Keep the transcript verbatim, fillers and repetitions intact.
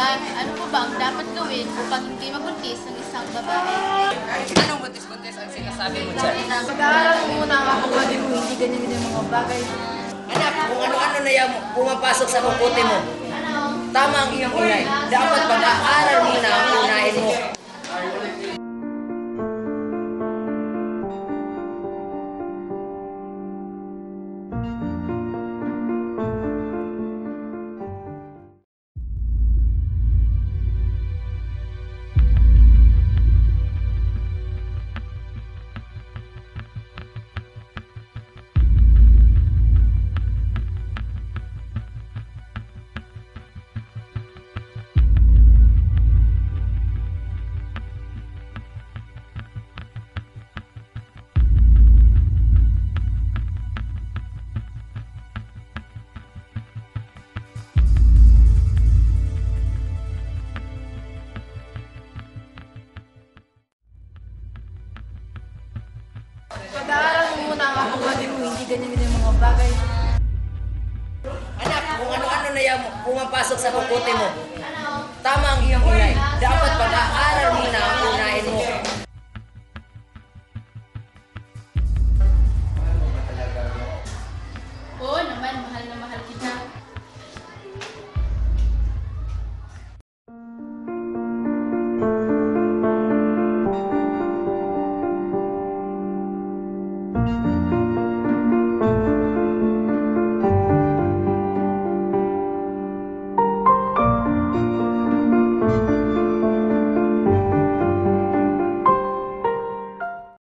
Ah, ano po ba ang dapat gawin upang hindi mabuntis ng isang babae? Anong buntis-buntis ang sinasabi mo dyan? Pag-aaral mo muna ang kapatid mo, hindi ganyan-ganyan mga bagay. Anak, kung ano-ano na yan pumapasok sa kukuti mo, tama ang iyong inay. Dapat pag-aaral mo na ang unahin mo. Pag-aaral mo muna ang kapatid mo, hindi ganyan-ganyan mga bagay. Anak, kung ano-ano na yan pumapasok sa kukuti mo, tama ang iyong inay. Dapat pag-aaral mo na ang unahin